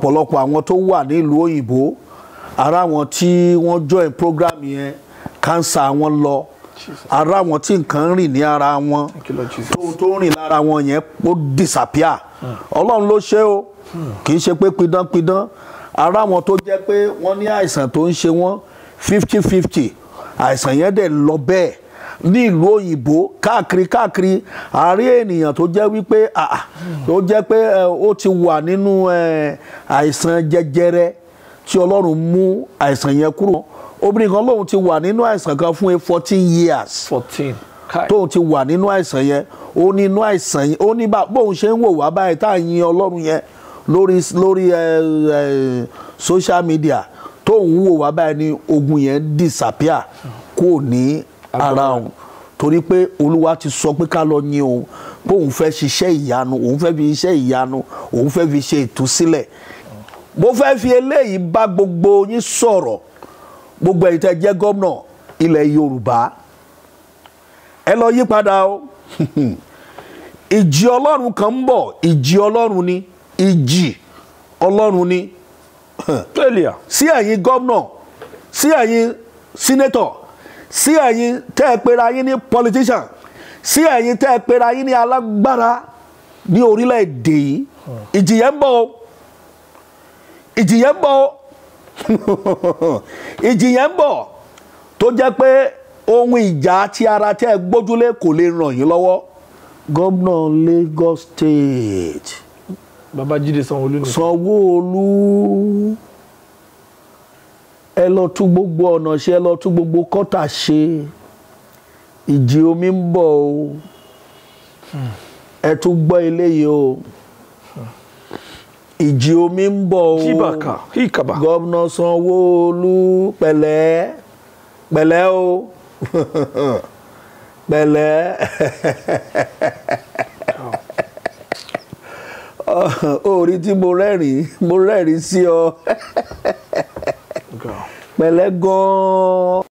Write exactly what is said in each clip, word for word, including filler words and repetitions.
ọ̀pọ̀lọpọ̀ àwọn tó wà nílùú òyìnbó ara wọn tí wọ́n join program yẹn cancer wọn lọ ara wọn tí nǹkan rìn ní ara wọn tó tó rìn lára wọn yẹn ó disappear ọlọ́run ló ṣe o kì í ṣe pé pidánpidán ara wọn tó jẹ́ pé wọ́n ní àìsàn tó ń ṣe wọ́n fifty fifty àìsàn yẹn dẹ̀ lọ bẹ́ẹ̀ ní ìlú òyìnbó káàkiri káàkiri àárín ènìyàn tó jẹ́ wípé tó jẹ́ pé ó ti wà nínú àìsàn jẹjẹrẹ tí ọlọ́run mú àìsàn yẹn kúrò obìnrin kan lóun ti wà nínú àìsàn kan fún fourteen years fourteen tóun ti wà nínú àìsàn yẹn ó ní inú àìsàn yẹn ó ní bóun ṣe ń wò wá báyìí tá à ń yin ọlọ́run yẹn lórí lórí social media tóun wò wá báyìí ní ogun yẹn disappear kò ní ara òun torí pé olúwa ti sọ pé ká lọ yin òun pé òun fẹ́ ṣiṣẹ́ ìyanu òun fẹ́ fi iṣẹ́ ìyanu òun fẹ́ fi ṣe ìtúsílẹ̀ mo fẹ́ fi eléyìí bá gbogbo yín sọ̀rọ̀ gbogbo ẹ̀yin tẹ́ jẹ́ gómìnà ilẹ̀ Yorùbá ẹ lọ yí padà o ìjì ọlọ́run kan ń bọ̀ ìjì ọlọ́run ni ìjì ọlọ́run ni sí ẹ̀yin gómìnà sí ẹ̀yin sínétọ̀ sí ẹ̀yin tẹ́ ẹ pera yín ní politician sí ẹ̀yin tẹ́ ẹ pera yín ní alágbára ní orílẹ̀-èdè yìí ìjì yẹn ń bọ̀ o ìjì yẹn ń bọ̀ o ìjì yẹn ń bọ̀ tó jẹ́ pé ohun ìjà tí ara tẹ́ ẹ gbójúlé kò lè ràn yín lọ́wọ́ gómìnà Lagos State Babájídé Sanwó-Olú ni Sanwó-Olú ẹ lọ tún gbogbo ọ̀nà ṣe ẹ lọ tún gbogbo kọ́tà ṣe ìjì omi ń bọ̀ o ẹ tún gbọ́ eléyìí o ìjì omi ń bọ̀ o Chibaka Hikaba gómìnà Sanwó-Olú pẹ̀lẹ́ pẹ̀lẹ́ o pẹ̀lẹ́ orí tí mo rẹ́rìn mo rẹ́rìn sí ọ pẹ̀lẹ́ gan-an.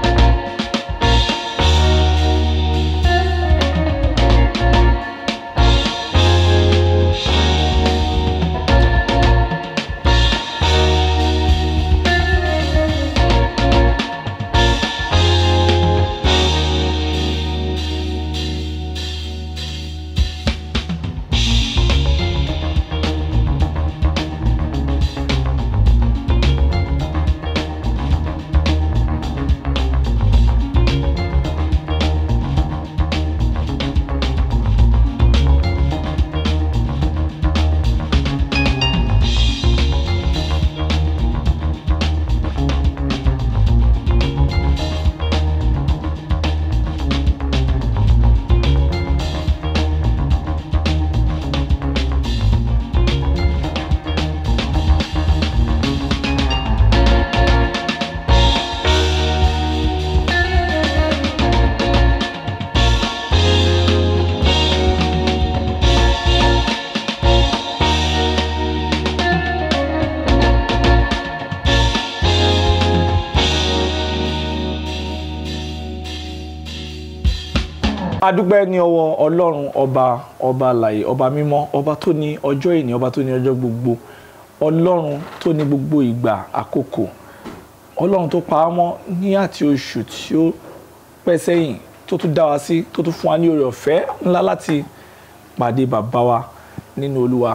adúpẹ́ ní ọwọ́ ọlọ́run ọba ọba alààyè ọba mímọ́ ọba tó ní ọjọ́ ìní ọba tó ní ọjọ́ gbogbo ọlọ́run tó ní gbogbo ìgbà àkókò ọlọ́run tó pa á mọ́ ní àti oṣù tí ó pẹ́ sẹ́yìn tó tún dá wa sí tó tún fún wa ní oore ọ̀fẹ́ ńlá láti pàdé bàbá wa nínú olúwa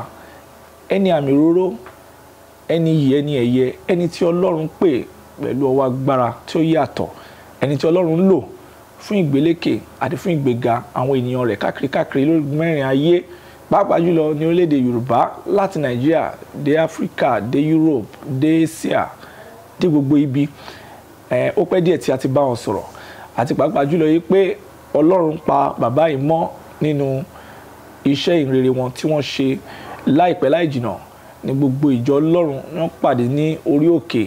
ẹni àmì òróró ẹni yìí ẹni ẹ̀yẹ ẹni tí ọlọ́run pè pẹ̀lú ọwọ́ agbára tí ó yàtọ̀ ẹni tí ọlọ́run lò fún ìgbélékè àti fún ìgbéga àwọn ènìyàn rẹ̀ káàkiri káàkiri lórí mẹ́rin ayé pàápàá jùlọ ní orílẹ̀-èdè Yorùbá láti Nàìjíríà dé Áfíríkà dé Europe dé Asia dé gbogbo ibi ẹ̀ ó pẹ́ díẹ̀ tí a ti bá wọn sọ̀rọ̀ àti pàápàá jùlọ yìí pé Ọlọ́run pa bàbá yìí mọ́ nínú iṣẹ́ ìrere wọn tí wọ́n ṣe láìpẹ́ láì jìnnà ní gbogbo ìjọ Ọlọ́run wọ́n pàdé ní orí òkè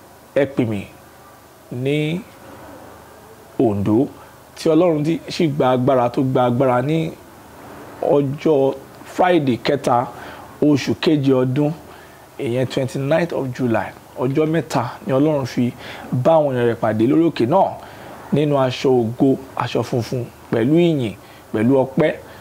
Epinmi ní Ondo tí Ọlọ́run sì gba agbára tó gba agbára ní ọjọ́ Friday kẹta oṣù keje ọdún ìyẹn twenty ninth of July ọjọ́ mẹ́ta ni Ọlọ́run fi bá àwọn èèyàn rẹ̀ pàdé lórí òkè náà nínú aṣọ ògo aṣọ funfun pẹ̀lú ìyìn pẹ̀lú ọpẹ́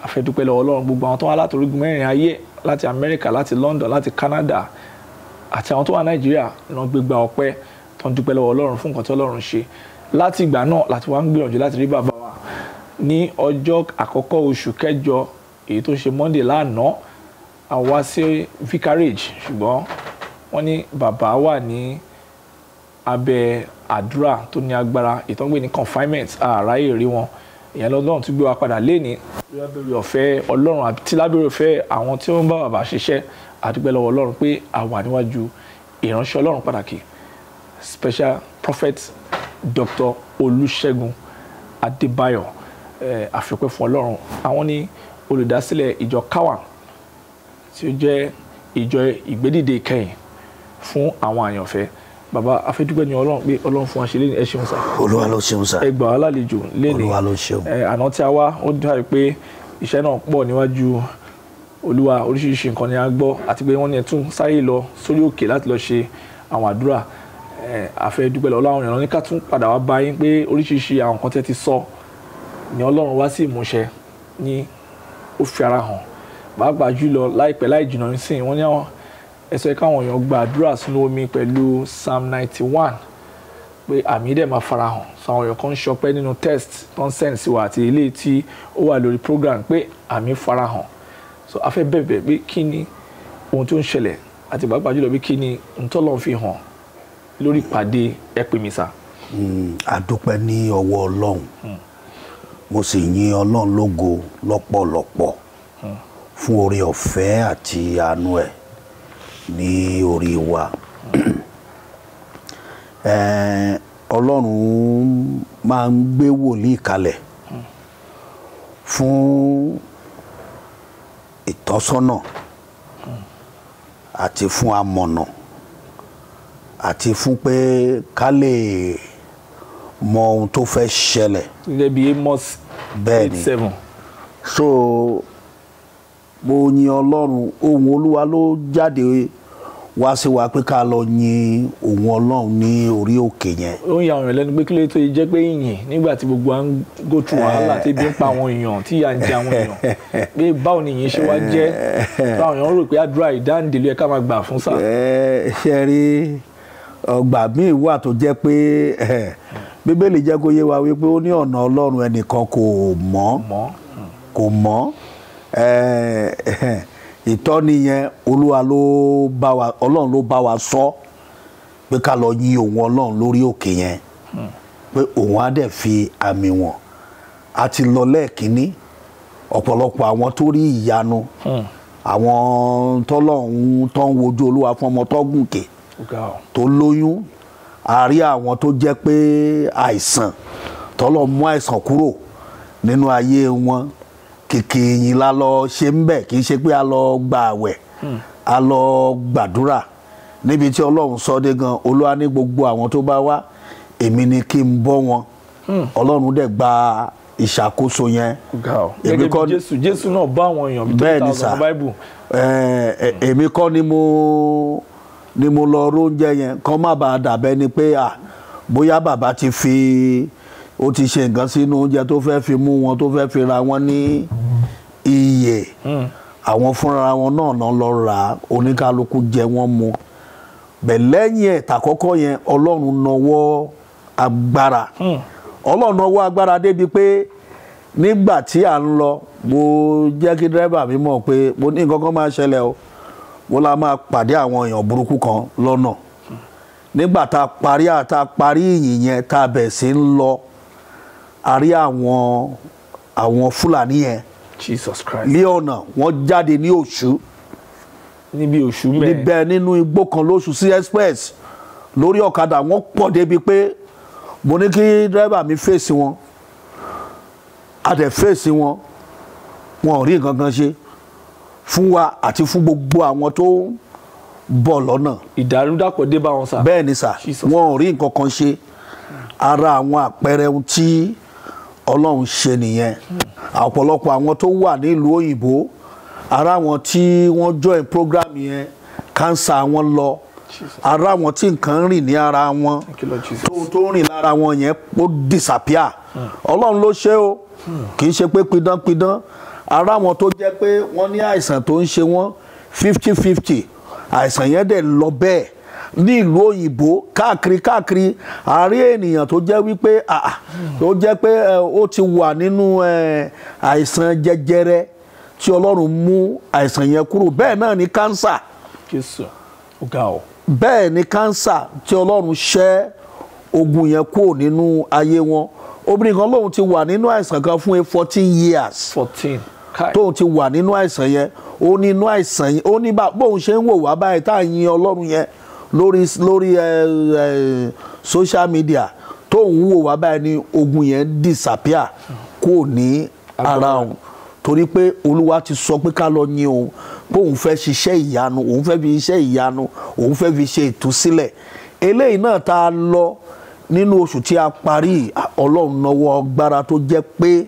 a fẹ́ dúpẹ́ lọ́wọ́ Ọlọ́run gbogbo àwọn tó wá láti orígun mẹ́rin ayé láti Amẹ́ríkà láti London láti Canada àti àwọn tó wà Nàìjíríà náà gbégbá ọpẹ́ tó ń dúpẹ́ lọ́wọ́ Ọlọ́run fún nǹkan tí Ọlọ́run ṣe láti ìgbà náà láti wá ń gbìyànjú láti rí bàbá wa ní ọjọ́ àkọ́kọ́ oṣù kẹjọ èyí tó ṣe Monday lánàá a wá sí vicarage ṣùgbọ́n wọ́n ní bàbá wà ní abẹ́ àdúrà tó ní agbára ìtọ́gbé ní confinement àráyè rí wọn ìyẹn lọ́dún tó gbé wa padà léni lábẹ́rẹ́ ọ̀fẹ́ Ọlọ́run àti lábẹ́rẹ́ ọ̀fẹ́ àwọn tí wọ́n bá bàbá ṣiṣẹ́ àdúpẹ́ lọ́wọ́ Ọlọ́run pé a wà níwájú ìránṣẹ́ Ọlọ́run pàtàkì special prophet Doctor Olúṣẹ́gun Adébáyọ̀ àfikún fún Ọlọ́run àwọn ní olùdásílẹ̀ ìjọ CAWERM tí ó jẹ́ ìjọ ìgbédìde ìkẹyìn fún àwọn àyànfẹ́ bàbá afẹ́dúpẹ́ ní Ọlọ́run pé Ọlọ́run fún wa ṣe léni ẹ ṣeun sá. Olúwa ló ṣeun sá. ẹ gbà wá lálejò léni Olúwa ló ṣeun. àná tí a wá ó dàbí pé iṣẹ́ náà pọ̀ níwájú Olúwa oríṣiríṣi nǹkan ni a gbọ́ àti pé wọ́n ní ẹ tún sáré lọ sórí òkè láti lọ ṣe àwọn àdúrà afẹ́dúpẹ́ lọ́wọ́ àwọn èèyàn ní ká tún padà wá bá yín pé oríṣiríṣi àwọn nǹkan tẹ́ ti sọ ni Ọlọ́run wá sí ìmúṣẹ ní ó fi ara hàn pàápàá jùlọ láìpẹ́ láì jìnnà nísìnyí wọ́n ní àwọn ẹ̀sọ́ ẹ̀ka àwọn èèyàn gba àdúrà sínú omi pẹ̀lú Psalm ninety one pé àmì dẹ̀ máa farahàn sọ àwọn èèyàn kan ń ṣọpẹ́ nínú test tó ń send sí wa àti eléyìí tí ó wà lórí program pé àmì farahàn so a fẹ́ bẹ̀bẹ̀ pé kí ni ohun tó ń ṣẹlẹ̀ àti pàápàá jùlọ pé kí ni ntọ́lọ́ fi hàn lórí ìpàdé Epinmi sá. àdúpẹ́ ní ọwọ́ Ọlọ́run mo sì yìn Ọlọ́run lógo lọ́pọ̀lọpọ̀ fún oore ọ̀fẹ́ àti àánú ẹ̀ ní orí wa. Ọlọ́run máa ń gbé wòlíì kalẹ̀ fún ìtọ́sọ́nà àti fún amọ̀nà àti fún pé ká lè mọ ohun tó fẹ́ ṣẹlẹ̀. gẹ́gẹ́ bí Amos eight seven. so mo yin Ọlọ́run ohùn Olúwa ló jáde wá sí wa pé ká lọ yin ohùn Ọlọ́run ní orí òkè yẹn. ó ń ya àwọn èèyàn lẹ́nu pé kí ló tó jẹ́ pé ìyìn nígbà tí gbogbo à ń go through wàhálà tí ebi ń pa àwọn èèyàn tí ìyà ń jẹ àwọn èèyàn pé báwo ni ìyìn ṣe wá jẹ́ báwọn èèyàn rò pé àdúrà ìdáǹdè ló yẹ ká máa gbà fún sá. ṣe rí ọgbà míì wà tó jẹ́ pé Bíbélì jẹ́ kó yé wa wípé ó ní ọ̀nà Ọlọ́run ẹnìkan kò mọ̀ kò mọ̀ ìtọ́ni yẹn Olúwa ló bá wa Ọlọ́run ló bá wa sọ pé ká lọ yin òun Ọlọ́run lórí òkè yẹn pé òun á dẹ̀ fi àmì wọn a ti lọ lẹ́ẹ̀kínní ọ̀pọ̀lọpọ̀ àwọn tó rí ìyanu àwọn tọ́lọ́run tó ń wojú Olúwa fún ọmọ tó gùnkè tó lóyún a rí àwọn tó jẹ́ pé àìsàn tọ́lọ́ mú àìsàn kúrò nínú ayé wọn kìkì yìí la lọ ṣe ń bẹ̀ kì í ṣe pé a lọ gba àwẹ̀ a lọ gbàdúrà níbi tí Ọlọ́run sọ dé gan Olúwa ní gbogbo àwọn tó bá wá èmi ni kí n bọ́ wọn Ọlọ́run dẹ̀ gba ìṣàkóso yẹn. gẹ́gẹ́ bí Jésù Jésù náà bá àwọn èèyàn bí tó ta ọ̀sán Bible. èmi kọ́ ni mo ni mo lọ róúnjẹ yẹn kọ́ má bàa dàbẹ́ ni pé à bóyá bàbá ti fi ó ti ṣe nǹkan sínú oúnjẹ tó fẹ́ fi mú wọn tó fẹ́ fi ra wọn ní iye àwọn fúnra wọn náà náà lọ rà oníkálukú jẹ wọ́n mu bẹ̀ lẹ́yìn ẹ̀ tàkọ́kọ́ yẹn Ọlọ́run nawọ́ agbára Ọlọ́run nawọ́ agbára débi pé nígbà tí à ń lọ mo jẹ́ kí dírẹ́bà mi mọ̀ pé mo ní nǹkan kan máa ṣẹlẹ̀ o wọ́n la máa pàdé àwọn èèyàn burúkú kan lọ́nà nígbà tá a parí àtà parí ìyìn yẹn tá a bẹ̀ sí ń lọ a rí àwọn àwọn Fúlàní yẹn Jesus Christ ní ọ̀nà wọ́n jáde ní Òṣù níbi Òṣù mẹ́ẹ̀ níbẹ̀ nínú igbó kan lóṣù sí express lórí ọ̀kadà wọ́n pọ̀ débi pé mo ní kí dírẹ́bà mi fèsì wọn a dẹ̀ fèsì wọn wọn ò rí nǹkan kan ṣe fún wa àti fún gbogbo àwọn tó ń bọ̀ lọ́nà. ìdàrúdàpọ̀ dé bá wọn sà. bẹ́ẹ̀ ni sà wọn ò rí nǹkan kan ṣe ara àwọn àpẹẹrẹ ohun tí Ọlọ́run ṣe nìyẹn ọ̀pọ̀lọpọ̀ àwọn tó wà nílùú òyìnbó ara àwọn tí wọ́n join program yẹn kánsà wọn lọ ara àwọn tí nǹkan rìn ní ara wọn tó tó rìn lára wọn yẹn ó disappear Ọlọ́run ló ṣe o kì í ṣe pé pidánpidán ara wọn tó jẹ́ pé wọ́n ní àìsàn tó ń ṣe wọ́n fifty fifty àìsàn yẹn dẹ̀ lọ bẹ́ẹ̀ ní ìlú òyìnbó káàkiri káàkiri àárín ènìyàn tó jẹ́ wípé tó jẹ́ pé ó ti wà nínú àìsàn jẹjẹrẹ tí Ọlọ́run mú àìsàn yẹn kúrò bẹ́ẹ̀ náà ni kánsà bẹ́ẹ̀ ni kánsà tí Ọlọ́run ṣẹ́ ogun yẹn kúrò nínú ayé wọn obìnrin kan lóun ti wà nínú àìsàn kan fún fourteen years fourteen tóun ti wà nínú àìsàn yẹn ó ní inú àìsàn yẹn ó ní bóun ṣe ń wò wá báyìí tá à ń yin Ọlọ́run yẹn lórí lórí ẹ ẹ social media tóun wò wá báyìí ni ogun yẹn disappear kò ní ara òun torí pé Olúwa ti sọ pé ká lọ yin òun pé òun fẹ́ ṣiṣẹ́ ìyanu òun fẹ́ fi iṣẹ́ ìyanu òun fẹ́ fi ṣe ìtúsílẹ̀ eléyìí náà tá a lọ nínú oṣù tí a parí Ọlọ́run nawọ́ agbára tó jẹ́ pé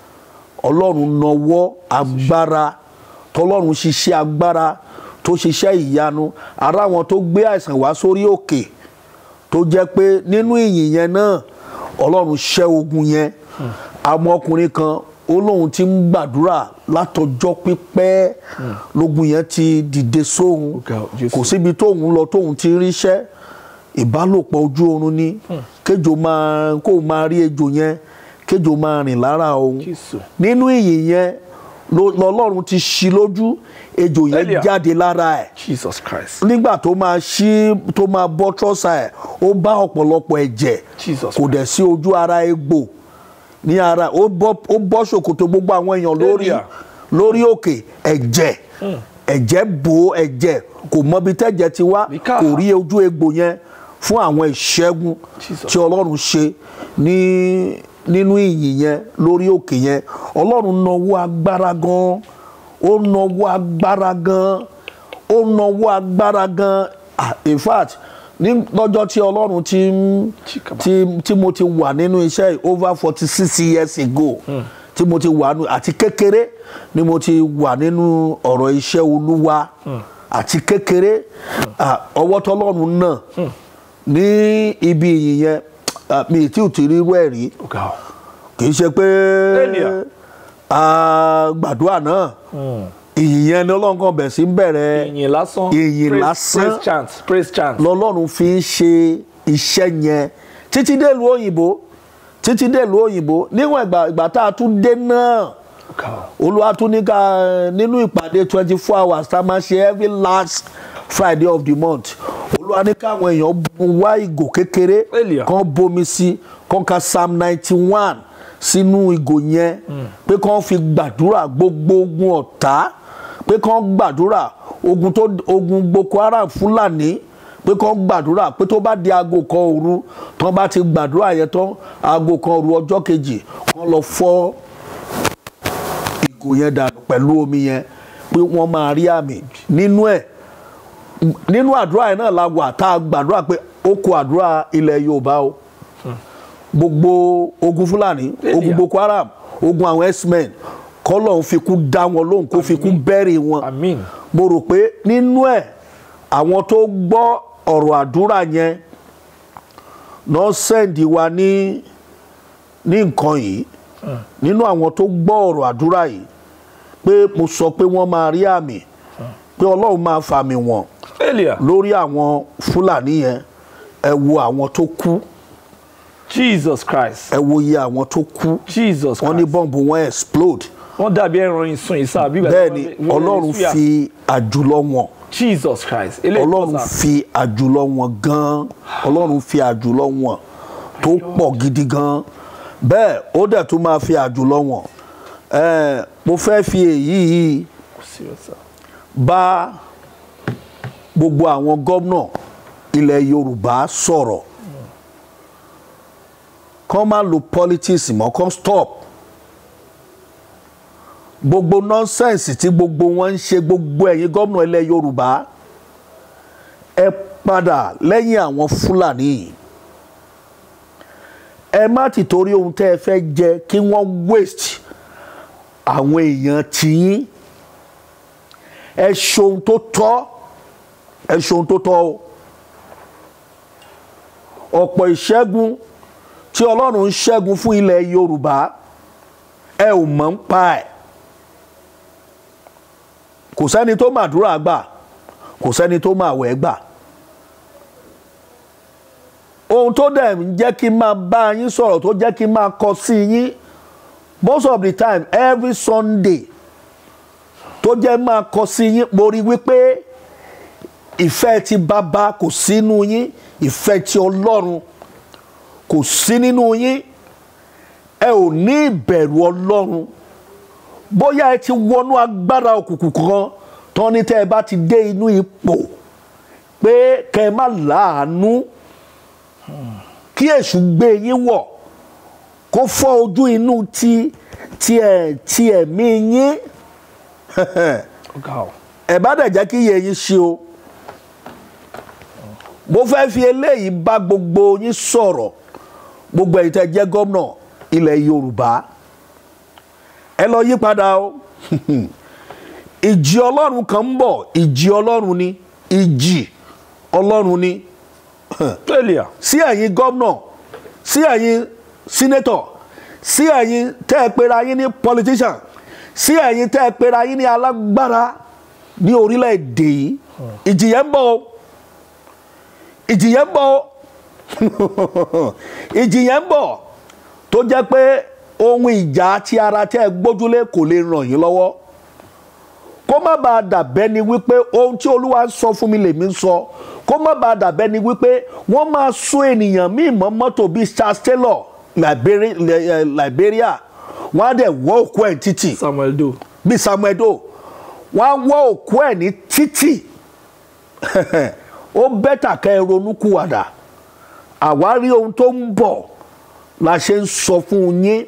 Ọlọ́run nawọ́ agbára tọ́lọ́run ṣiṣẹ́ agbára tó ṣiṣẹ́ ìyanu ara wọn tó gbé àìsàn wá sórí òkè tó jẹ́ pé nínú ìyìn yẹn náà Ọlọ́run ṣẹ́ ogun yẹn àmọ́ ọkùnrin kan ó lóun ti ń gbàdúrà látọjọ́ pípẹ́ lógun yẹn ti dìde sóhun kò síbi tóun lọ tóun ti ríṣẹ́ ìbálòpọ̀ ojú oorun ni kéjò máa kó máa rí ejò yẹn kéjò máa rìn lára òun nínú ìyìn yẹn lọ́lọ́run ti ṣí lójú ejò yẹn jáde lára ẹ̀ Jesus Christ nígbà tó máa ṣí tó máa bọ́ trọ́sà ẹ̀ ó bá ọ̀pọ̀lọpọ̀ ẹ̀jẹ̀ kò dẹ̀ sí ojú ara egbò ní ara ó bọ́ ṣòkòtò gbogbo àwọn èèyàn lórí lórí òkè ẹ̀jẹ̀ ẹ̀jẹ̀ bò ẹ̀jẹ̀ kò mọbi tẹ́jẹ̀ ti wá kò rí ojú egbò yẹn fún àwọn ìṣẹ́gun tí Ọlọ́run ṣe ní nínú ìyìn yẹn lórí òkè yẹn Ọlọ́run nawọ́ agbára gan ó nawọ́ agbára gan ó nawọ́ agbára gan in fact ní lọ́jọ́ tí Ọlọ́run ti tí tí mo ti wà nínú iṣẹ́ over forty six years ago tí mo ti wà àti kékeré ni mo ti wà nínú ọ̀rọ̀ iṣẹ́ Olúwa àti kékeré ọwọ́ tọ́lọ́run náà ní ibi ìyìn yẹn mi tí ò ti rí irú ẹ̀ rí kì í ṣe pé gbàdúrà náà ìyìn yẹn ni Ọlọ́run kan bẹ̀ sí ń bẹ̀rẹ̀ ìyìn lásán ìyìn lásán praise chant praise chant lọ́lọ́run fi ń ṣe iṣẹ́ yẹn títí dé ìlú òyìnbó títí dé ìlú òyìnbó níwọ̀n ìgbà ìgbà tá a tún dé náà Olúwa tún ní ká nínú ìpàdé twenty four hours tá a máa ṣe every last Friday of the month Olúwa ní káwọn èèyàn wá ìgò kékeré kan bomi sí kan ka psalm ninety one sínú ìgò yẹn pé kan fi gbàdúrà gbogbo ogun ọ̀tá pé kan gbàdúrà ogun tó ogun Boko Haram Fúlàní pé kan gbàdúrà pé tó bá di aago kan òru tán bá ti gbàdúrà yẹn tán aago kan òru ọjọ́ kejì kan lọ fọ́ ìgò yẹn dànù pẹ̀lú omi yẹn pé wọ́n máa rí àmì nínú ẹ̀ nínú àdúrà yẹn náà la wà tá a gbàdúrà pé ó kó àdúrà ilẹ̀ Yorùbá o gbogbo ogun Fúlàní ogun Boko Haram ogun àwọn herdsmen kọ́lọ́hún fi kú dá wọn lóhùn kó fi kú bẹ́rì wọn mo rò pé nínú ẹ̀ àwọn tó gbọ́ ọ̀rọ̀ àdúrà yẹn náà sẹ́ǹdì wa ní ní nǹkan yìí nínú àwọn tó gbọ́ ọ̀rọ̀ àdúrà yìí pé mo sọ pé wọ́n máa rí àmì pé Ọlọ́run máa fàmì wọn lórí àwọn Fúlàní yẹn ẹ wo àwọn tó kú Jesus Christ ẹ wo iye àwọn tó kú Jesus Christ wọ́n ní bọ́ǹbù wọn explode wọ́n dàbí ẹran ìsun ìsá bí bẹ́ẹ̀ ni Ọlọ́run fi àjùlọ wọn Jesus Christ Ọlọ́run fi àjùlọ wọn gan Ọlọ́run fi àjùlọ wọn tó pọ̀ gidi gan bẹ́ẹ̀ ó dẹ̀ tún máa fi àjùlọ wọn ẹ mo fẹ́ fi èyí yìí bá gbogbo àwọn gómìnà ilẹ̀ Yorùbá sọ̀rọ̀ kán má lo politics mọ́ kán stop gbogbo nonsense tí gbogbo wọn ń ṣe gbogbo ẹ̀yin gómìnà ilẹ̀ Yorùbá ẹ padà lẹ́yìn àwọn Fúlàní ẹ má ti torí ohun tẹ́ ẹ fẹ́ jẹ kí wọ́n waste àwọn èèyàn tiyín ẹ ṣohun tó tọ́ ẹ ṣohun tó tọ́ o ọ̀pọ̀ ìṣẹ́gun tí Ọlọ́run ń ṣẹ́gun fún ilẹ̀ Yorùbá ẹ ò mọ̀ ń pa ẹ̀ kò sẹ́ni tó màdúrà gbà kò sẹ́ni tó màwẹ̀ gbà. ohun tó dẹ̀ ń jẹ́ kí n máa bá yín sọ̀rọ̀ tó jẹ́ kí n máa kọ sí yín most of the time every Sunday tó jẹ́ máa kọ sí yín mo rí wípé ìfẹ́ ti bàbá kò sínú yín ìfẹ́ ti Ọlọ́run kò sí nínú yín ẹ ò ní ìbẹ̀rù Ọlọ́run bóyá ẹ ti wọnú agbára òkùnkùn kan tán ní tẹ́ ẹ bá ti dé inú ipò pé kẹ́ ẹ má láàánú kí èṣù gbé yín wọ̀ kó fọ́ ojú inú ti ti ẹ̀ ti ẹ̀mí yín ẹ bá dẹ̀ jẹ́ kí iye yín ṣe o. mo fẹ́ fi eléyìí bá gbogbo yín sọ̀rọ̀ gbogbo ẹ̀yin tẹ́ jẹ́ gómìnà ilẹ̀ Yorùbá ẹ lọ yí padà o. ìjì Ọlọ́run kan ń bọ̀ ìjì Ọlọ́run ni ìjì Ọlọ́run ni sí ẹ̀yin gómìnà sí ẹ̀yin sínétọ̀ sí ẹ̀yin tẹ́ ẹ pera yín ní politician sí ẹ̀yin tẹ́ ẹ pera yín ní alágbára ní orílẹ̀-èdè yìí ìjì yẹn ń bọ̀ o ìjì yẹn ń bọ̀ o ìjì yẹn ń bọ̀ tó jẹ́ pé ohun ìjà ti ara tẹ́ ẹ gbójúlé kò lè ràn yín lọ́wọ́ kó má bàa dàbẹ́ ni wípé ohun tí Olúwa sọ fún mi lèmi ń sọ kó má bàa dàbẹ́ ni wípé wọ́n máa sún ènìyàn míì mọ́ mọ́tò bíi Charles Taylor Liberia wọ́n á dẹ̀ wọ́ òkú ẹ̀ títì Samuel Doe bíi Samuel Doe wọ́n á wọ́ òkú ẹ̀ ní títì ó bẹ́tà kẹ́ ẹ ronúkúwàdà àwárí ohun tó ń bọ̀ la ṣe ń sọ fún yín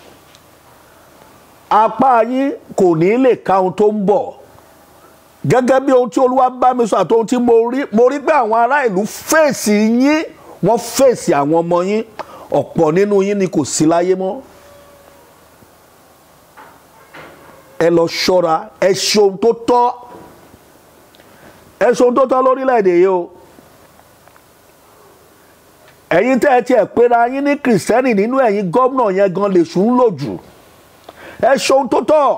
apá yín kò ní lè ka ohun tó ń bọ̀ gẹ́gẹ́ bí ohun tí Olúwa bá mi sọ àti ohun tí mo rí mo rí pé àwọn ará ìlú fèsì yín wọ́n fèsì àwọn ọmọ yín ọ̀pọ̀ nínú yín ni kò sí láyé mọ́ ẹ lọ ṣọ́ra ẹ ṣe ohun tó tọ́ ẹ ṣe ohun tó tọ́ lórílẹ̀‐èdè yìí o ẹ̀yin tẹ́ ẹ tiẹ̀ pera yín ní kìrìsìtẹ́nì nínú ẹ̀yin gómìnà yẹn gan lè sùn lò jù ẹ ṣe ohun tó tọ́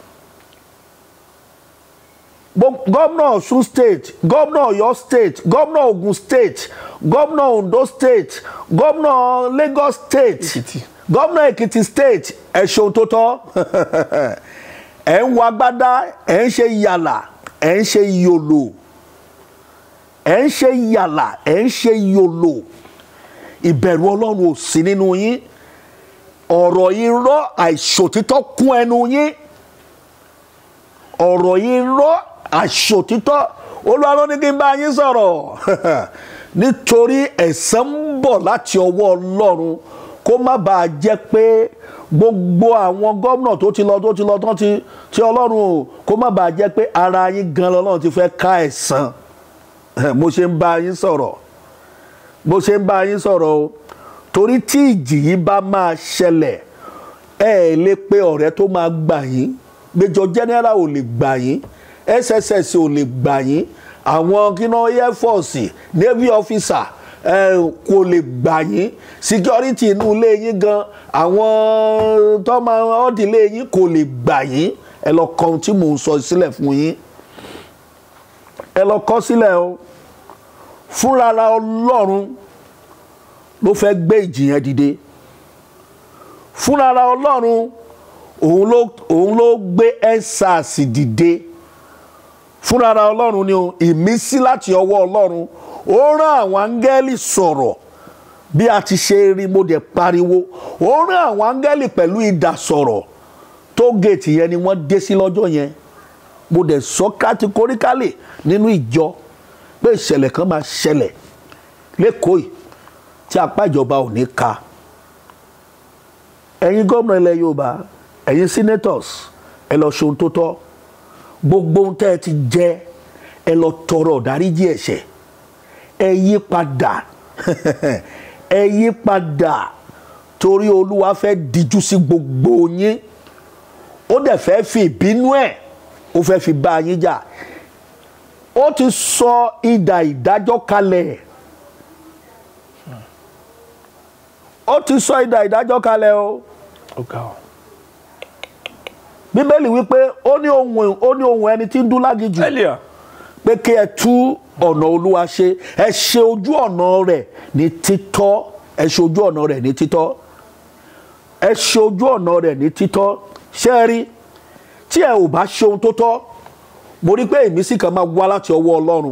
gómìnà Ọ̀ṣun state gómìnà Ọ̀yọ́ state gómìnà Ògùn state gómìnà Ondo state gómìnà Lagos state gómìnà Èkìtì state ẹ ṣe ohun tó tọ́ ẹ ń wọ agbádá ẹ ń ṣe yàlà ẹ ń ṣe yòlò ẹ ń ṣe yàlà ẹ ń ṣe yòlò ìbẹ̀rù Ọlọ́run ò sí nínú yín ọ̀rọ̀ irọ́ àìṣòtítọ́ kún ẹnu yín ọ̀rọ̀ irọ́ àìṣòtítọ́ Olúwa ló ní kí n bá yín sọ̀rọ̀ nítorí ẹ̀san ń bọ̀ láti ọwọ́ Ọlọ́run kó má bàa jẹ́ pé gbogbo àwọn gómìnà tó ti lọ tó ti lọ tán ti tí Ọlọ́run ò kó má bàa jẹ́ pé ara yín gan lọ́lọ́run ti fẹ́ ká ẹ̀san mo ṣe ń bá yín sọ̀rọ̀ bó ṣe ń bá yín sọ̀rọ̀ o torí tí ìjì yìí bá máa ṣẹlẹ̀ ẹ ẹ lè pe ọ̀rẹ́ tó máa gbà yín Major General ò lè gbà yín S S S ò lè gbà yín àwọn kíná Air Force Navy officer ẹ kò lè gbà yín security inú ilé yín gan àwọn tó máa ọ́dì ilé yín kò lè gbà yín ẹ lọ kọ ohun tí mò ń sọ sílẹ̀ fún yín ẹ lọ kọ sílẹ̀ o fúnra Ọlọ́run ló fẹ́ gbé ìjì yẹn dìde fúnra Ọlọ́run òun ló òun ló gbé ẹ́sàsì dìde fúnra Ọlọ́run ni o ìmísí láti ọwọ́ Ọlọ́run ó rán àwọn áńgẹ́lì sọ̀rọ̀ bí a ti ṣe rí mo dẹ̀ pariwo ó rán àwọn áńgẹ́lì pẹ̀lú idà sọ̀rọ̀ tó géètì yẹn ni wọ́n dé sí lọ́jọ́ yẹn mo dẹ̀ sọ kátíkóríkálì nínú ìjọ pé ìṣẹ̀lẹ̀ kan máa ṣẹlẹ̀ lẹ́kọ̀ọ́ yìí tí apá ìjọba ò ní ka ẹ̀yin gómìnà ilẹ̀ Yorùbá ẹ̀yin senators ẹ lọ ṣe ohun tó tọ́ gbogbo ohun tẹ́ ẹ ti jẹ ẹ lọ tọrọ ìdáríjì ẹ̀ṣẹ̀ ẹ yí padà ẹ yí padà torí Olúwa fẹ́ dijú sí gbogbo yín ó dẹ̀ fẹ́ fi ìbínú ẹ̀ ó fẹ́ fi bá yín jà ó ti sọ idà ìdájọ́ kalẹ̀ ó ti sọ idà ìdájọ́ kalẹ̀ o bíbélì wípé ó ní ohun ó ní ohun ẹni tí ń dún lágijù Elia. pé kí ẹ tú ọ̀nà Olúwa ṣe, ẹ ṣe ojú ọ̀nà rẹ̀ ní títọ́, ẹ ṣe ojú ọ̀nà rẹ̀ ní títọ́, ẹ ṣe ojú ọ̀nà rẹ̀ ní títọ́. Ṣé ẹ rí, tí ẹ ò bá ṣe ohun tó tọ́, mo rí pé ìmísí kan máa wá láti ọwọ́ Ọlọ́run.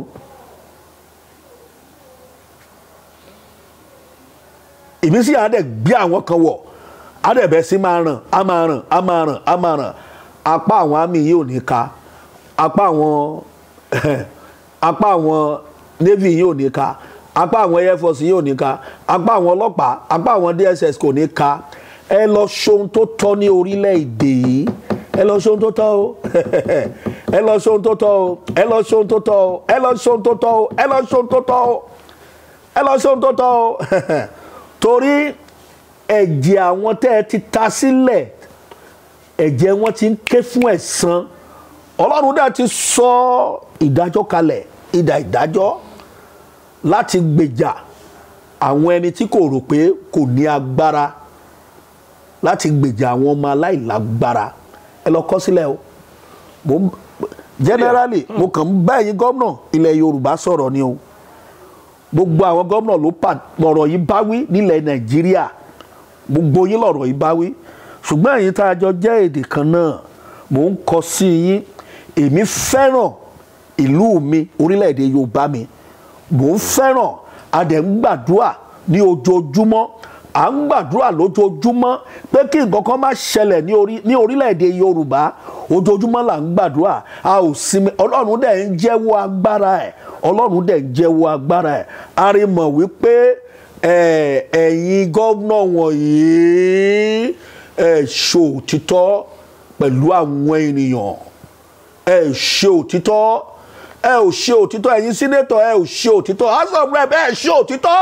Ìmísí á dẹ̀ gbé àwọn kan wọ̀, á dẹ̀ bẹ̀ sí máa ràn, á máa ràn, á máa ràn, á máa ràn. Apá àwọn àmì yìí ò ní ka, apá àwọn apá àwọn navy yìí ò ní ka, apá àwọn air force yìí ò ní ka, apá àwọn ọlọ́pàá, apá àwọn D S S kò ní ka. Ẹ lọ ṣohun tó tọ́ ní orílẹ̀-èdè yìí, ẹ lọ ṣohun tó tọ́ o ẹ lọ ṣohun tó tọ́ o ẹ lọ ṣohun tó tọ́ o ẹ lọ ṣohun tó tọ́ o ẹ lọ ṣohun tó tọ́ o ẹ lọ ṣohun tó tọ́ o torí ẹ̀jẹ̀ àwọn tẹ́ ẹ ti ta sílẹ̀, ẹ̀jẹ̀ wọn ti ń ké fún ẹ̀san. Ọlọ́run dẹ̀ ti sọ ìdájọ́ kalẹ̀, idà ìdájọ́ láti gbèjà àwọn ẹni tí kò rò pé kò ní agbára, láti gbèjà àwọn ọmọ aláìlágbára. Ẹ lọ kọ sílẹ̀ o. Mo generally mo kàn ń bá ẹ̀yin gómìnà ilẹ̀ Yorùbá sọ̀rọ̀ ni o. Gbogbo àwọn gómìnà ló pọ̀rọ̀ yìí bá wí nílẹ̀ Nàìjíríà, gbogbo yín lọ̀rọ̀ yìí bá wí. Ṣùgbọ́n ẹ̀yin tá a jọ jẹ́ èdè kan náà, mò ń kọ sí yín. Èmi fẹ́ràn ìlú mi, orílẹ̀-èdè Yorùbá mi. Mò ń fẹ́ràn, a dẹ̀ ń gbàdúrà ní ojoojúmọ́. À ń gbàdúrà lójoojúmọ́ pé kí nǹkan kan má ṣẹlẹ̀ ní orílẹ̀-èdè Yorùbá. Ojoojúmọ́ là ń gbàdúrà, a ò sinmi. Ọlọ́run dẹ̀ ń jẹ́wọ́ agbára ẹ̀, Ọlọ́run dẹ̀ ń jẹ́wọ́ agbára ẹ̀. A rí mọ̀ wípé ẹ̀yin gómìnà wọ̀nyí ẹ ṣe òtítọ́ pẹ̀lú àwọn ènìyàn, ẹ ṣe òtítọ́, ẹ ò ṣe òtítọ́. Ẹ̀yin sínétọ̀ ẹ ò ṣe òtítọ́, House of Rep ẹ ṣe òtítọ́,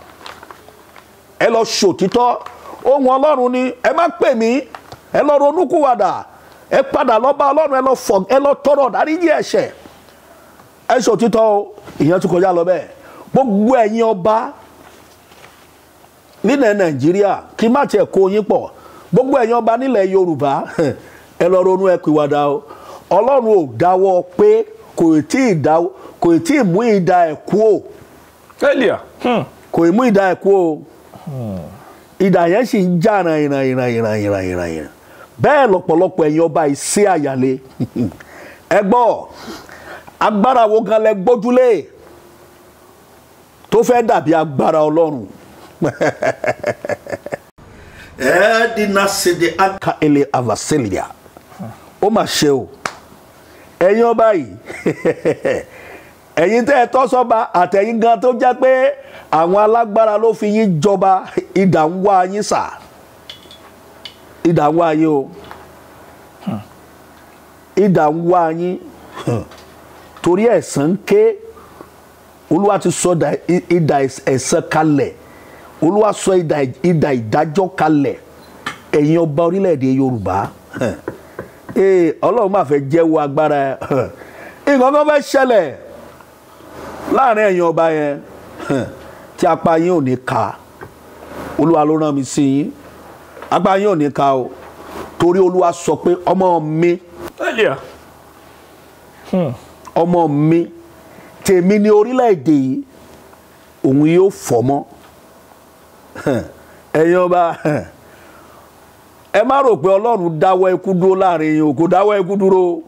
ẹ lọ ṣe òtítọ́. Ohun Ọlọ́run ni, ẹ má pè mí, ẹ lọ ronúkúwàdà, ẹ padà lọ bá Ọlọ́run, ẹ lọ fọ, ẹ lọ tọrọ dáríjì ẹ̀ṣẹ̀, ẹ ṣe òtítọ́ o. Ìyẹn tún kọjá lọ bẹ́ẹ̀. Gbogbo ẹ̀yin ọba nílẹ̀ Nàìjíríà, kí má tiẹ̀ kó yín pọ̀, gbogbo ẹ̀yin ọba nílẹ̀ Yorùbá, ẹ lọ ronú, ẹ pìwàdà o. Ọlọ́run ò dáwọ́ pé kò tí ì dáwọ́, kò tí ì mú idà ẹ̀ kú o. Elia. Kò ì mú idà ẹ̀ kú o. Idà yẹn sì ń já ìran ìran ìran ìran ìran ìran ìran. Bẹ́ẹ̀ lọ́pọ̀lọpọ̀ ẹ̀yin ọba ìsí àyàlé. Ẹ gbọ́, agbára wo gan lẹ gbójúlé tó fẹ́ dàbí agbára Ọlọ́run? Ẹ̀ẹ́dínà sèdè aka ele avasilia. Ó mà ṣe o. Ẹ̀yin ọba yìí, ẹ̀yin tẹ́ ẹ tọ́ sọ́ba àtẹ̀yin gan tó jẹ́ pé àwọn alágbára ló fi yín jọba, idà ń wá yín sà. Idà ń wá yín o. Idà ń wá yín. Torí ẹ̀san ké. Olúwa ti sọ idà ẹ̀san kalẹ̀. Olúwa sọ idà ìdájọ́ kalẹ̀. Ẹ̀yin ọba orílẹ̀-èdè Yorùbá. Ee, Ọlọ́run máa fẹ́ jẹ́wọ́ agbára ẹ̀. Nǹkan kan fẹ́ ṣẹlẹ̀ láàrin ẹ̀yin ọba yẹn tí apá yín ò ní ka. Olúwa ló rán mi sí yín. Apá yín ò ní ka o. Torí Olúwa sọ pé ọmọ mi, ọmọ mi, tèmi ní orílẹ̀-èdè yìí, òun yóò fọ́ mọ́. Ẹ̀yin ọba, ẹ má rò pé Ọlọ́run dáwọ́ ikú dúró láàrin yín o, kò dáwọ́ ikú dúró.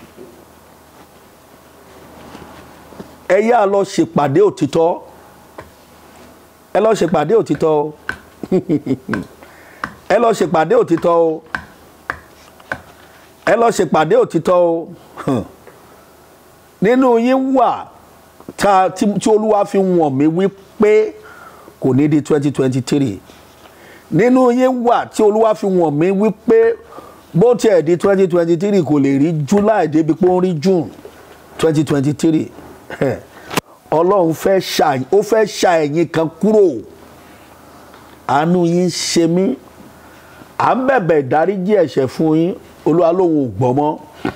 Ẹ yá lọ ṣèpàdé òtítọ́, ẹ lọ ṣèpàdé òtítọ́ o. Ẹ lọ ṣèpàdé òtítọ́ o. Ẹ lọ ṣèpàdé òtítọ́ o. Nínú yín wà tí Olúwa fi wọ̀n mí wípé kò ní di twenty twenty three. Nínú yín wà tí Olúwa fi wọ̀n mí wípé bó tiẹ̀ di twenty twenty three kò lè rí July débi pé ó ń rí June twenty twenty three. Ọlọ́run fẹ́ ṣà, ó fẹ́ ṣà ẹ̀yin kan kúrò. Àánú yín ṣe mí. À ń bẹ̀bẹ̀ ìdáríjì ẹ̀ṣẹ̀ fún yín. Olúwa lóhùn ò gbọ́ mọ́.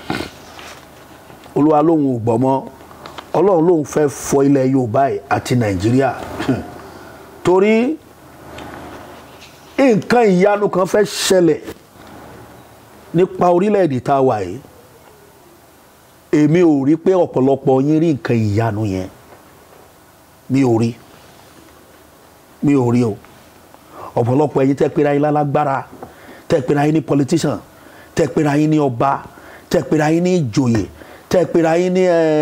Olúwa lóhùn ò gbọ́ mọ́. Ọlọ́run lóhùn fẹ́ fọ ilẹ̀ Yorùbá àti Nàìjíríà. Torí nǹkan ìyanu kan fẹ́ ṣẹlẹ̀ nípa orílẹ̀-èdè tá a wà yìí èmi ò rí pé ọ̀pọ̀lọpọ̀ yín rí nǹkan ìyanu yẹn mi ò rí mi ò rí o ọ̀pọ̀lọpọ̀ ẹ̀yin tẹ́ pera yín lálágbára tẹ́ pera yín ní politician tẹ́ pera yín ní ọba tẹ́ pera yín ní ìjòyè tẹ́ pera yín ní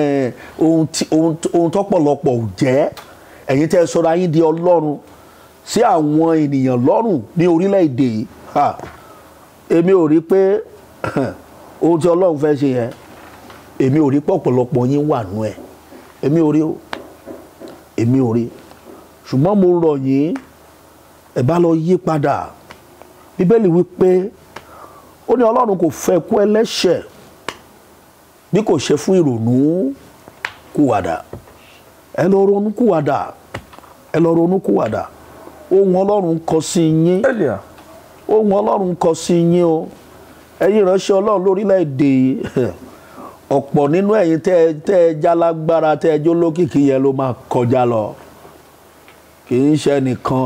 ohun tọ́pọ̀lọpọ̀ ò jẹ́ ẹ̀yin tẹ́ sọra yín di ọlọ́run sí àwọn ènìyàn lọ́rùn ní orílẹ̀-èdè yìí èmi ò rí pé ohun tí ọlọ́run fẹ́ ṣe yẹn èmi ò rí pé ọ̀pọ̀lọpọ̀ yín wà nú ẹ̀ èmi ò rí o èmi ò rí ṣùgbọ́n mo rọ̀ yín ẹ bá lọ yí padà bíbélì wípé ó ní ọlọ́run kò fẹ́ kú ẹlẹ́ṣẹ̀ bí kò ṣe fún ìrònú kúwàdà ẹ lọ ronú kúwàdà ẹ lọ ronú kúwàdà ohùn ọlọ́run kọ sí yín ohùn ọlọ́run kọ sí yín o ẹ̀yin ìránṣẹ́ ọlọ́run lórílẹ̀‐èdè ọ̀pọ̀ nínú ẹ̀yin tẹ́ tẹ́ ẹ jálágbára tẹ́ ẹ jó lókìkí yẹn ló máa kọjá lọ kì í ṣe nìkan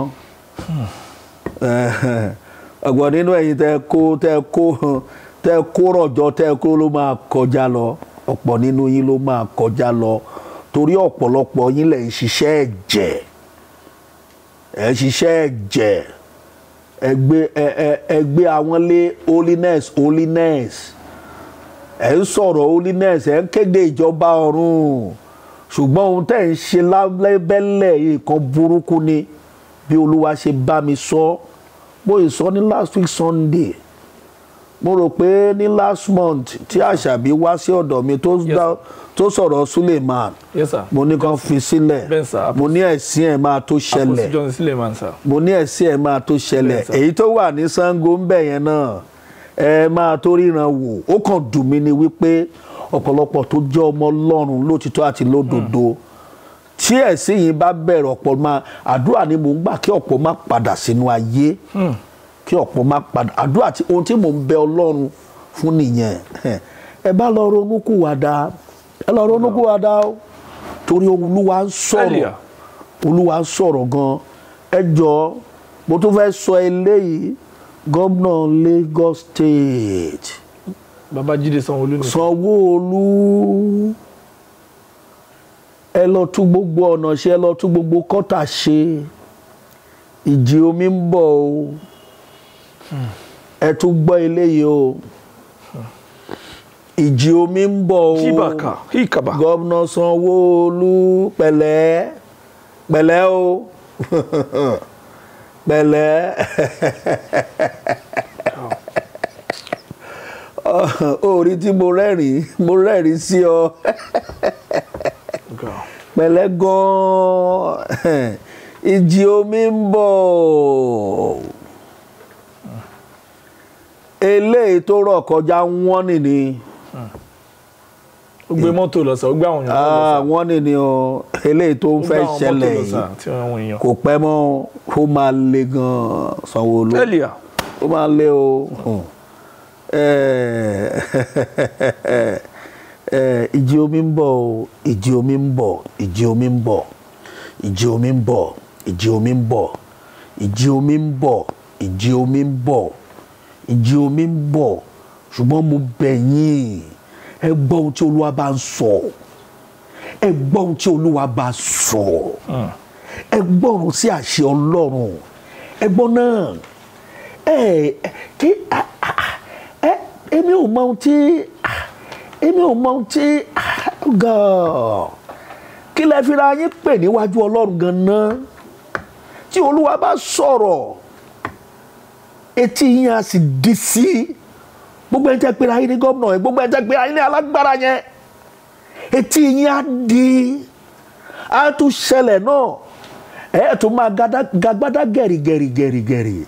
ọ̀pọ̀ nínú ẹ̀yin tẹ́ kó tẹ́ kó tẹ́ kó rọ̀jọ́ tẹ́ kó ló máa kọjá lọ ọ̀pọ̀ nínú yín ló máa kọjá lọ torí ọ̀pọ̀lọpọ̀ yín lẹ̀ ń ṣiṣẹ́ ẹ̀jẹ̀ ẹ̀ ń ṣiṣẹ́ ẹ̀jẹ̀ ẹgbẹ́ ẹgbẹ́ àwọn lé holiness holiness ẹ̀ ń sọ̀rọ̀ holiness ẹ̀ ń kéde ìjọba ọ̀run ṣùgbọ́n ohun tẹ́ ń ṣe lábẹ́lẹ̀ nǹkan burúkú ni bí olúwa ṣe bá mi sọ mo ì sọ ní last week Sunday mo rò pé ní last month tí àṣàbí wá sí ọ̀dọ̀ mi tó dá tó sọ̀rọ̀ Suleiman mo ní kàn fi sílẹ̀ mo ní ẹ̀sìn ẹ̀ máa tó ṣẹlẹ̀ mo ní ẹ̀sìn ẹ̀ máa tó ṣẹlẹ̀ èyí tó wà ní Ṣàngó ń bẹ̀ yẹn náà ẹ máa tó ríran wò ó kàn dùn mí ni wípé ọ̀pọ̀lọpọ̀ tó jẹ́ ọmọ Ọlọ́run lótìtọ́ àti lódodo tí ẹ̀sìn yìí bá bẹ̀rẹ̀ ọ̀pọ̀ máa àdúrà ni mò ń gbà kí ọ̀pọ̀ má padà sínú ayé kí ọ̀pọ̀ má padà àdúrà tí ohun tí mò ń bẹ Ọlọ́run fún nìyẹn ẹ bá lọ ronúkúwàdà ẹ lọ ronúkúwàdà o torí Olúwa ń sọ̀rọ̀ Olúwa ń sọ̀rọ̀ gan ẹ jọ mo tún fẹ́ sọ eléyìí gómìnà Lagos State Babájídé Sanwó-Olú ni Sanwó-Olú ẹ lọ tún gbogbo ọ̀nà ṣe ẹ lọ tún gbogbo kọ́tà ṣe ìjì omi ń bọ̀ o ẹ tún gbọ́ eléyìí o ìjì omi ń bọ̀ o gómìnà Sanwó-Olú pẹ̀lẹ́ pẹ̀lẹ́ o pẹ̀lẹ́ orí tí mo rẹ́rìn mo rẹ́rìn sí ọ pẹ̀lẹ́ gan-an ìjì omi ń bọ̀ eléyìí tó rọ̀ kọjá wọ́n nìní ó gbé mọ́tò lọ sá ó gbé àwọn èèyàn lọ sá wọ́n nìní o eléyìí tó ń fẹ́ ṣẹlẹ̀ yìí kò pẹ́ mọ́ ó máa le gan-an Sanwó-Olú ó máa le o ìjì omi ń bọ̀ o ìjì omi ń bọ̀ ìjì omi ń bọ̀ ìjì omi ń bọ̀ ìjì omi ń bọ̀ ìjì omi ń bọ̀ ìjì omi ń bọ̀ ìjì omi ń bọ̀ ṣùgbọ́n mo bẹ̀ yín ẹ gbọ́ ohun tí Olúwa bá ń sọ ẹ gbọ́ ohun tí Olúwa bá sọ ẹ gbọ́ ohun sí àṣẹ Ọlọ́run ẹ gbọ́ náà ẹ kí ẹ èmi ò mọ ohun tí èmi ò mọ ohun tí gan kí lẹ fi ra yín pè níwájú Ọlọ́run gan-an tí Olúwa bá sọ̀rọ̀ etí yín á sì di sí gbogbo ẹni tẹ́ pé ayé ní gómìnà yẹn gbogbo ẹni tẹ́ pé ayé ní alágbára yẹn etí yín á di á tún ṣẹlẹ̀ náà ẹ̀ tún máa gagbádá gẹ̀rì gẹ̀rì gẹ̀rì gẹ̀rì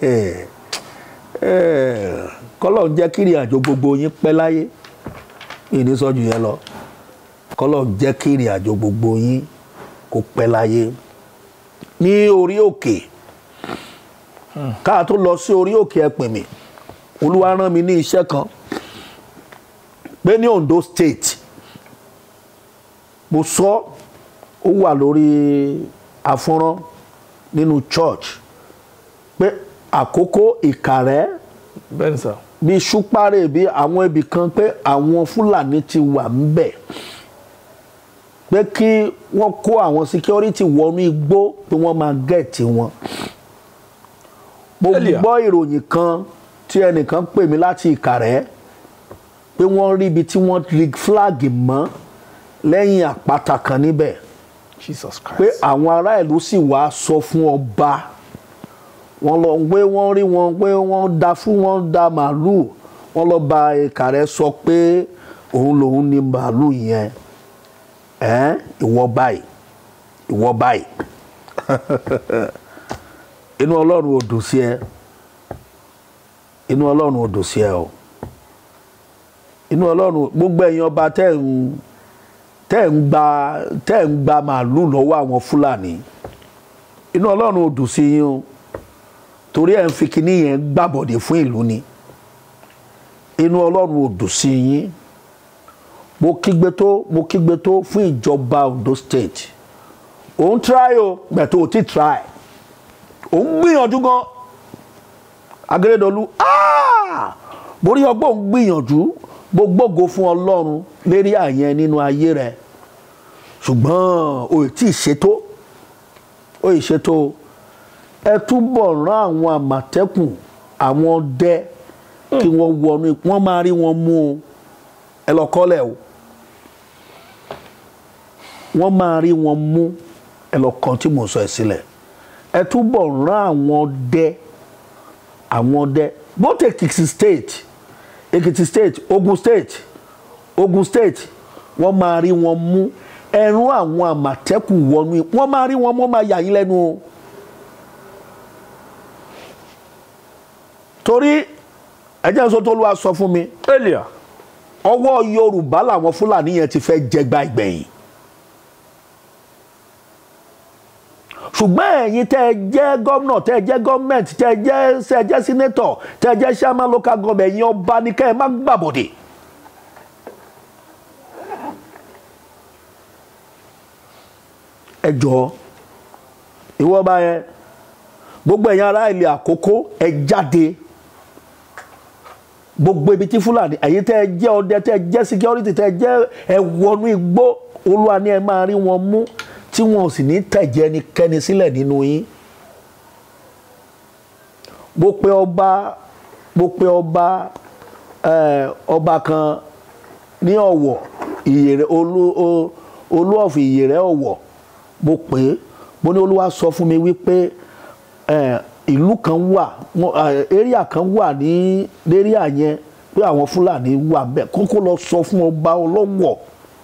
kọ́lọ̀ ń jẹ́ kí ìrìn àjò gbogbo yín pẹ́ láyé ìní sọ́jú yẹn lọ kọ́lọ̀ ń jẹ́ kí ìrìn àjò gbogbo yín kó pẹ́ láyé ní orí òkè káà tó lọ sí orí òkè Epinmi Olúwa rán mi ní iṣẹ́ kan pé ní Ondo State mo sọ ó wà lórí afọ́nrán nínú church pé àkókò Ìkàrẹ́ bí ṣúpárẹ̀ bí àwọn ibì kan pé àwọn Fúlàní ti wà ńbẹ̀ pé kí wọ́n kó àwọn security wọnú igbó pé wọ́n máa gẹ̀ẹ́tì wọn. mo gbọ́ ìròyìn kan tí ẹnìkan pè mí láti Ìkàrẹ́ pé wọ́n rí ibi tí wọ́n rí flag mọ́ lẹ́yìn àpáta kan níbẹ̀. Jesus Christ. Pé àwọn ará ìlú sì wá sọ fún ọba wọ́n lọ pé wọ́n rí wọn pé wọ́n da fún wọn da màálù wọ́n lọ bá Ìkàrẹ́ sọ pé òun lòun ní màálù yẹn ẹ ìwọ báyìí ìwọ báyìí inú Ọlọ́run ò dùn sí ẹ inú Ọlọ́run ò dùn sí ẹ o inú Ọlọ́run gbogbo ẹ̀yin ọba tẹ́ ń tẹ́ ń gba tẹ́ ń gba màálù lọ́wọ́ àwọn Fúlàní inú Ọlọ́run ò dùn sí yín o torí ẹ̀ ń fi kinní yẹn gbàbọ̀dé fún ìlú ni inú Ọlọ́run ò dùn sí yín mo kígbe tó mo kígbe tó fún ìjọba Ondo State òun try o gbẹ̀tọ̀ ò tí try òun gbìyànjú gan Akérédolú borí ọgbọ́n òun gbìyànjú gbogbogbò fún Ọlọ́run lérí àyẹn nínú ayé rẹ̀ ṣùgbọ́n o ì tí ì ṣètò o ì ṣètò ẹ túbọ̀ rán àwọn àmọ̀tẹ́kùn àwọn ọdẹ kí wọ́n wọnú wọ́n máa rí wọn mú o ẹ lọ kọ́lẹ̀ o wọ́n máa rí wọn mú ẹ lọ kàn tí mo sọ ẹ sílẹ̀ ẹ túbọ̀ rán àwọn ọdẹ àwọn ọdẹ both Ekiti State Ekiti State Ogun State Ogun State wọ́n máa rí wọn mú ẹ̀rún àwọn àmọ̀tẹ́kùn wọnú wọ́n máa rí wọn mú máa yà yín lẹ́nu o torí ẹjẹ́ sọ tó lọ́wọ́ sọ fún mi earlier ọwọ́ Yorùbá làwọn Fúlàní yẹn ti fẹ́ jẹgba ìgbẹ̀yìn ṣùgbọ́n ẹ̀yin tẹ́ ẹ jẹ́ gómìnà tẹ́ ẹ jẹ́ gọ́ọ̀mẹ̀ntì tẹ́ ẹ jẹ́ tẹ́ ẹ jẹ́ sínétọ̀ tẹ́ ẹ jẹ́ chairman local government ẹ̀yin ọba ní kẹ́ ẹ má gbàbọ̀dè. ẹ jọ̀ọ́ ìwọ ọba yẹn gbogbo ẹ̀yin ará ilé Àkókó ẹ jáde gbogbo ibi tí Fúlàní ẹ̀yin tẹ́ ẹ jẹ́ ọdẹ tẹ́ ẹ jẹ́ security tẹ́ ẹ jẹ́ ẹ wọnú igbó Olúwa ni ẹ máa rí wọn mú tí wọn ò sì ní tẹ̀jẹ̀ ẹnikẹ́ni sílẹ̀ nínú yín. mo pe ọba mo pe ọba ọba kan ní Ọ̀wọ̀ Ìyèrè olú olú of Ìyèrè Ọ̀wọ̀ mo pè é mo ní Olúwa sọ fún mi wípé ìlú kan wà area kan wà ní area yẹn pé àwọn Fúlàní wà bẹ́ẹ̀ kókó lọ sọ fún ọba Ọlọ́wọ̀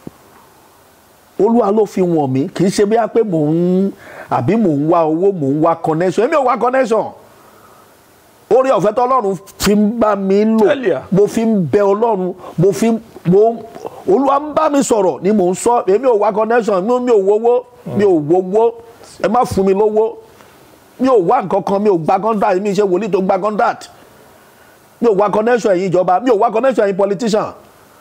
Olúwa ló fi wọ̀n mí kì í ṣe bí a pé mò ń àbí mò ń wá owó mò ń wá connection èmi ò wá connection orí ọ̀fẹ́ tó Ọlọ́run fi ń bá mi lò mo fi ń bẹ Ọlọ́run mo fi mo Olúwa ń bá mi sọ̀rọ̀ ni mò ń sọ èmi ò wá connection mi ò wówó mi ò wówó ẹ má fún mi lówó mi ò wá nǹkan kan mi ò gba contract mi ṣe wòlíì tó gba contract mi ò wá connection ẹ̀yin ìjọba mi ò wá connection ẹ̀yin politician.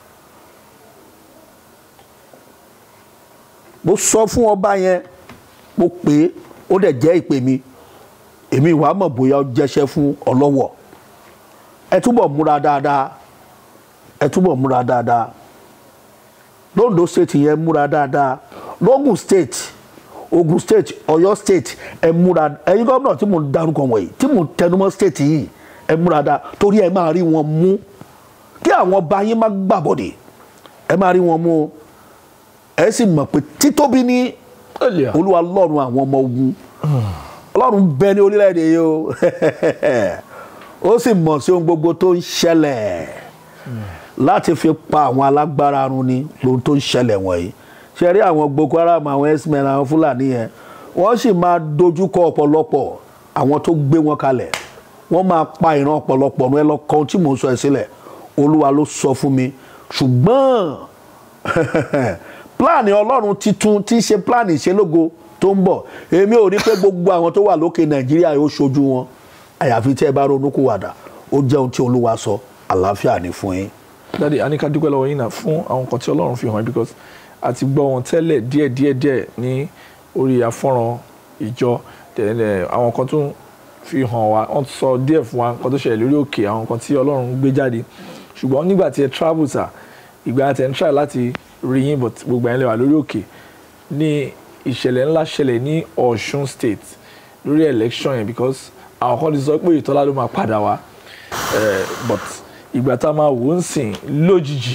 mo sọ fún ọba yẹn mo pè é ó dẹ̀ jẹ́ ìpè mi èmi ìwà mọ̀ bóyá ó jẹ́ṣẹ́ fún Ọlọ́wọ̀ ẹ túbọ̀ múra dáadáa ẹ túbọ̀ múra dáadáa l'Ondo State yẹn múra dáadáa l'Ogun State Ogun State Ọ̀yọ́ State ẹ múra ẹ̀yin gómìnà tí mo ń darúkọ wọ̀nyí tí mo ń tẹnumọ́ state yìí ẹ múra dáa torí ẹ máa rí wọn mú kí àwọn ọba yín má gbàbọ̀dè ẹ máa rí wọn mú ẹ sì mọ̀ pé títóbi ní Olúwa Ọlọ́run àwọn ọmọ ogun Ọlọ́run bẹ ní orílẹ̀-èdè yìí o ó sì mọ̀ sí ohun gbogbo tó ń ṣẹlẹ̀ láti fi pa àwọn alágbára run ni lóhun tó ń ṣẹlẹ̀ wọ̀nyí ṣe rí àwọn Boko Haram àwọn x-men àwọn Fúlàní yẹn wọ́n sì máa dojúkọ ọ̀pọ̀lọpọ̀ àwọn tó gbé wọn kalẹ̀ wọ́n máa pa ìran ọ̀pọ̀lọpọ̀ ọ̀run ẹ lọ kan tí mò ń sọ ẹ̀ sílẹ̀ Olúwa ló sọ fún mi ṣùgbọ́n pláàni Ọlọ́run titun tí í ṣe pláàni ìṣelógo tó ń bọ̀ èmi ò rí pé gbogbo àwọn tó wà lókè Nàìjíríà yóò ṣojú wọn àyàfi tí ẹ bá ronúkúwàdà ó jẹ́ ohun tí Olúwa sọ àlàáfíà ní fún yín. Daddy, a ní ká dúpẹ́ lọ́wọ́ yín náà fún àwọn nǹkan tí Ọlọ́run fi hàn because a ti gbọ́ wọn tẹ́lẹ̀ díẹ̀ díẹ̀ díẹ̀ ní orí afọ́nrán ìjọ àwọn kan tún fi hàn wá wọ́n sọ díẹ̀ fún wa nǹkan tó ṣẹlẹ̀ lórí òkè àwọn nǹkan tí Ọlọ́run gbé jáde ṣùgbọ́n nígbà tí ẹ travel sir ìgbà tí ẹ ń try láti rí yín but gbogbo ẹ̀ ń lè wà lórí òkè ní ìṣẹ̀lẹ̀ ńlá ṣẹlẹ̀ ní Ọ̀ṣun state lórí election yẹn because àwọn kan ti sọ pé Ìtọ́lá ló máa padà wá but ìgbà tá a máa wò ó ń sìn lójijì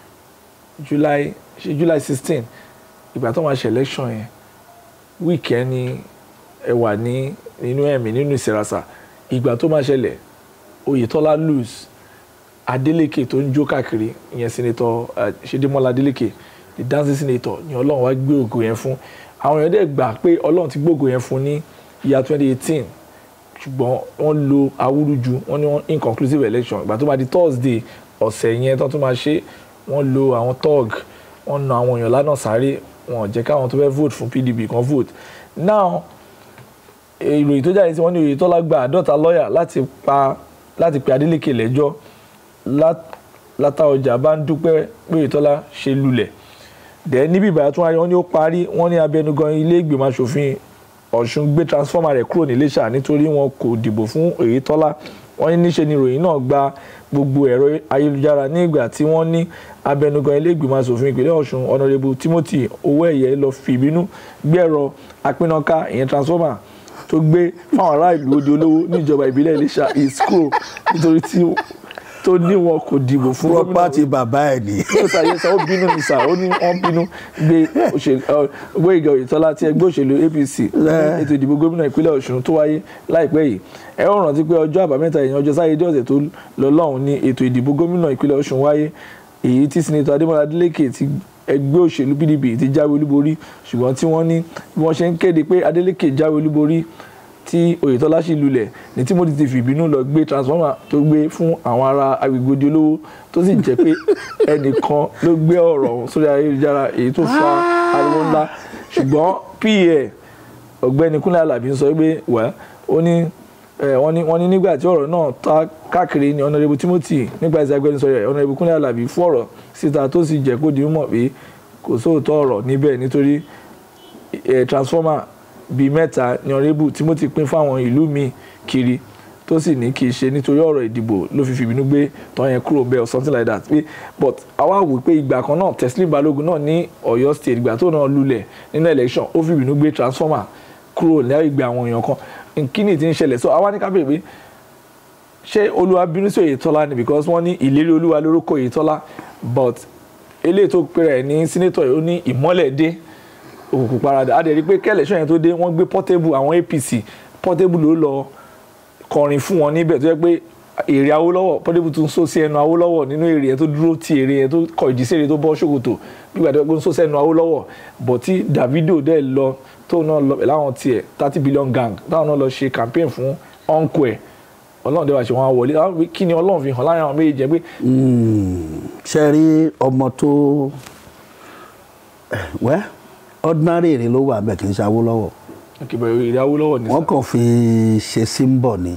July ṣe July sixteen ìgbà tó máa ṣe election yẹn week yẹn ni ẹ wà ní nínú ẹ̀mí nínú ìsirasa ìgbà tó máa ṣẹlẹ̀ Oyètọ́lá lose Adeleke tó ń jó káàkiri ìyẹn senator Ṣèdímọ́lá Adeleke the dancing senator ni Ọlọ́run wá gbé ògo yẹn fún àwọn èèyàn dẹ̀ gbà pé Ọlọ́run ti gbógo yẹn fún ní year twenty eighteen ṣùgbọ́n wọ́n lo awúrúju wọ́n ní wọ́n inconclusive election ìgbà tó máa di Thursday ọ̀sẹ̀ yẹn tó tún máa ṣe wọ́n lo àwọn tog wọ́n na àwọn èèyàn lánàá sáré wọn ò jẹ́ káwọn tó fẹ́ vote fún P D P kan vote now ìròyìn tó jáde tí wọ́n ní Oyètọ́lá gba àádọ́ta lọ́ọ̀yà láti pa láti pe Adeleke lẹ́jọ́ látà ọjà bá ń dúpẹ́ pé Oyètọ́lá ṣe lulẹ̀ dẹ̀ níbi ìbàdàn tó wáyé wọ́n ní ó parí wọ́n ní abẹnugan ilé ìgbìmọ̀ asòfin Ọ̀ṣun gbé transformer rẹ̀ kúrò ní Iléṣà nítorí wọn kò dìbò fún Oyètọ́lá wọ́n ní níṣe ni ìròyìn náà gba gbogbo ẹ̀rọ ayélujára ní ìgbà tí wọ́n ní abẹnugan ilé ìgbìmọ̀ asòfin ìpínlẹ̀ Ọ̀ṣun Honourable Timothy Owóẹ̀yẹ lọ fìbínú gbẹ̀rọ apínnáká ìyẹn transformer tó gbé fáwọn ará ìlú Odi Olówó níjọba ìbílẹ̀ Iléṣà ìskúrò nítorí tí tó ní wọn kò dìbò fún gómìnà pàtì bàbá ẹ̀ ní. ó sàyẹ sá ó bínú ní sá ó ní wọ́n bínú gbé Gbóyèga Oyètọ́lá tí ẹgbẹ́ òṣèlú A P C ètò ìdìbò gómìnà ìpínlẹ̀ Ọ̀ṣun tó wáyé láìpẹ́ yìí ẹ ó rántí pé ọjọ́ àbámẹ́ta ìyẹn ọjọ́ Sátidé ọ̀sẹ̀ tó lọ lọ́hùn ní ètò ìdìbò gómìnà ìpínlẹ̀ Ọ̀ṣun wáyé èyí tí sinetọ Adémọ́lá Adélékè ti ẹgbẹ́ òṣèlú P D P ti jáwé olúborí ṣùgbọ́n tí wọ́n ní bí wọ́n ṣe ń kéde pé Adélékè jáwé olúborí tí Oyètọ́lá sì lulẹ̀ ní Timothy ti fìbínú lọ gbé transformer tó gbé fún àwọn ará agbègbè Odi Olówó tó sì jẹ́ pé ẹnìkan ló gbé ọ̀rọ̀ sórí ayélujára èyí tó fa ariwo ńlá ṣùgbọ́n P A ọ̀gbẹ́ni Kúnlé Alábí ń sọ pé wẹ́ ó ní wọ́n ní wọ́n ní nígbà tí ọ̀rọ̀ náà ta káàkiri ní Honourable Timothy nígbà tí agbẹnusọ rẹ̀ Honourable Kúnlé Alábí fún ọ̀rọ̀ síta tó sì jẹ́ kó di mọ̀ pé kò sóòótọ́ ọ̀rọ̀ níbẹ̀ nítorí transformer bíi mẹ́ta ní Honourable Timothy pín fáwọn ìlú míì kiri tó sì ní kì í ṣe nítorí ọ̀rọ̀ ìdìbò ló fi fìbínú gbé tọ́ yẹn kúrò bẹ́ẹ̀ or something like that but àwa wò pé ìgbà kan náà Teslim Balógun náà ní Ọ̀yọ́ state ìgbà tó náà lulẹ̀ nínú election ó fìbínú gbé transformer kúrò ní ìgbà àwọn èèyàn kan kíni tí ń ṣẹlẹ̀ so àwa ní ká bèèrè pé ṣé Olúwa bínú sí Oyètọ́lá ni because wọ́n ní ìlérí Olúwa lórúkọ Oyètọ́lá but eléyìí tó pèrè ní senator yìí ó ní ìmọ́lẹ̀ dé òkùnkùn parada a dẹ̀ rí pé kẹ́lẹ̀ṣọ́ yẹn tó dé wọ́n gbé portable àwọn A P C portable ló lọ kọrin fún wọn níbẹ̀ tó jẹ́ pé èrè Awólọ́wọ̀ portable tó ń sọ sí ẹnu Awólọ́wọ̀ nínú èrè yẹn tó dúró ti èrè yẹn tó kọ ìdí sí èrè tó bọ́ ṣòkòtò nígbà tó ń sọ sí ẹnu Awólọ́wọ̀ bọ̀ tí Davido dẹ̀ lọ tó náà lọ láwọn tiẹ̀ thirty billion gang táwọn náà lọ ṣe campaign fún uncle ẹ̀ Ọlọ́run dẹ̀ wá ṣe wọn wọlé kí ni Ọlọ́run fi hàn láàrin àwọn méjì jẹ́ pé. ṣe rí ọmọ tó wẹ́ ordinary èrè ló wà bẹ́ẹ̀ kì í ṣe Awólọ́wọ̀. Akíbẹ̀rẹ̀ èrè Awólọ́wọ̀ ní sá. wọ́n kàn fi ṣe símbọ̀ ni.